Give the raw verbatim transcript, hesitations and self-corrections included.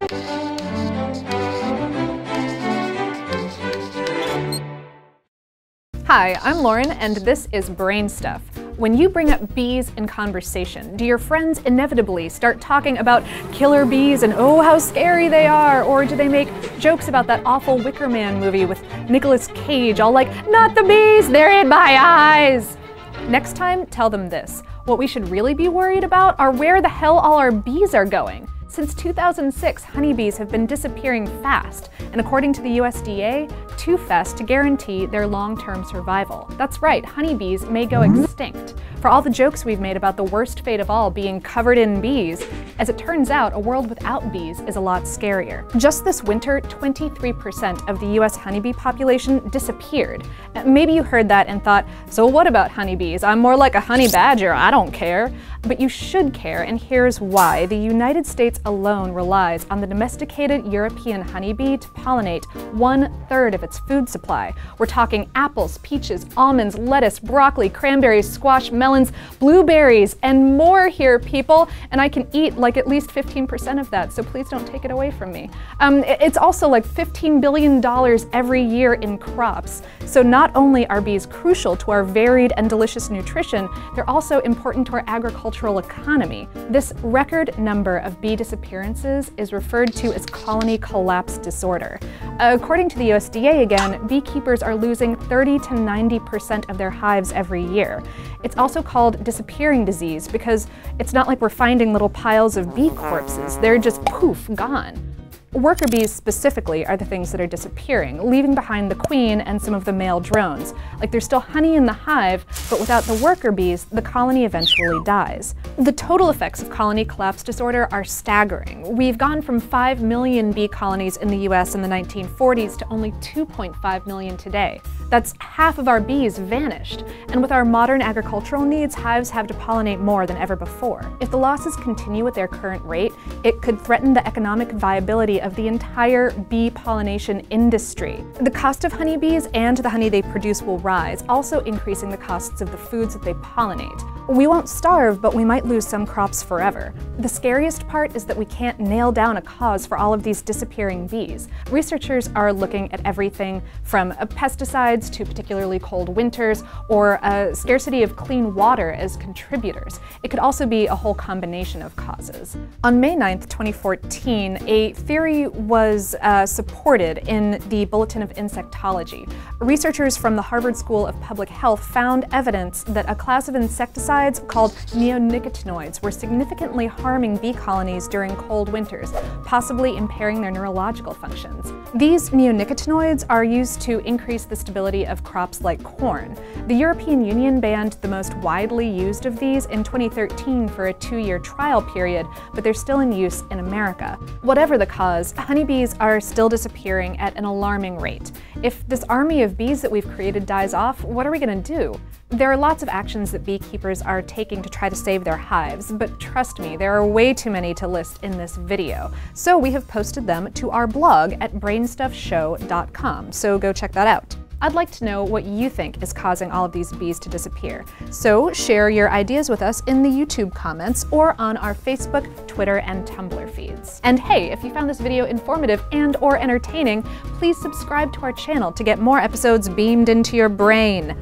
Hi, I'm Lauren, and this is Brain Stuff. When you bring up bees in conversation, do your friends inevitably start talking about killer bees and oh, how scary they are? Or do they make jokes about that awful Wicker Man movie with Nicolas Cage, all like, not the bees, they're in my eyes? Next time, tell them this. What we should really be worried about are where the hell all our bees are going. Since two thousand six, honeybees have been disappearing fast, and according to the U S D A, too fast to guarantee their long-term survival. That's right, honeybees may go extinct. For all the jokes we've made about the worst fate of all being covered in bees, as it turns out, a world without bees is a lot scarier. Just this winter, twenty-three percent of the U S honeybee population disappeared. Maybe you heard that and thought, so what about honeybees? I'm more like a honey badger, I don't care. But you should care, and here's why. The United States alone relies on the domesticated European honeybee to pollinate one-third of its food supply. We're talking apples, peaches, almonds, lettuce, broccoli, cranberries, squash, melons, blueberries, and more here, people. And I can eat like at least fifteen percent of that, so please don't take it away from me. Um, it's also like fifteen billion dollars every year in crops. So not only are bees crucial to our varied and delicious nutrition, they're also important to our agricultural economy. This record number of bee disappearances is referred to as colony collapse disorder. According to the U S D A again, beekeepers are losing thirty to ninety percent of their hives every year. It's also called disappearing disease because it's not like we're finding little piles of bee corpses. They're just poof, gone. Worker bees specifically are the things that are disappearing, leaving behind the queen and some of the male drones. Like there's still honey in the hive, but without the worker bees, the colony eventually dies. The total effects of colony collapse disorder are staggering. We've gone from five million bee colonies in the U S in the nineteen forties to only two point five million today. That's half of our bees vanished. And with our modern agricultural needs, hives have to pollinate more than ever before. If the losses continue at their current rate, it could threaten the economic viability of the entire bee pollination industry. The cost of honeybees and the honey they produce will rise, also increasing the costs of the foods that they pollinate. We won't starve, but we might lose some crops forever. The scariest part is that we can't nail down a cause for all of these disappearing bees. Researchers are looking at everything from pesticides to particularly cold winters, or a scarcity of clean water as contributors. It could also be a whole combination of causes. On May ninth, twenty fourteen, a theory was uh, supported in the Bulletin of Insectology. Researchers from the Harvard School of Public Health found evidence that a class of insecticides called neonicotinoids were significantly harming bee colonies during cold winters, possibly impairing their neurological functions. These neonicotinoids are used to increase the stability of crops like corn. The European Union banned the most widely used of these in twenty thirteen for a two-year trial period, but they're still in use in America. Whatever the cause, honeybees are still disappearing at an alarming rate. If this army of bees that we've created dies off, what are we going to do? There are lots of actions that beekeepers are taking to try to save their hives, but trust me, there are way too many to list in this video. So we have posted them to our blog at brainstuff show dot com, so go check that out. I'd like to know what you think is causing all of these bees to disappear. So share your ideas with us in the YouTube comments or on our Facebook, Twitter, and Tumblr feeds. And hey, if you found this video informative and or entertaining, please subscribe to our channel to get more episodes beamed into your brain.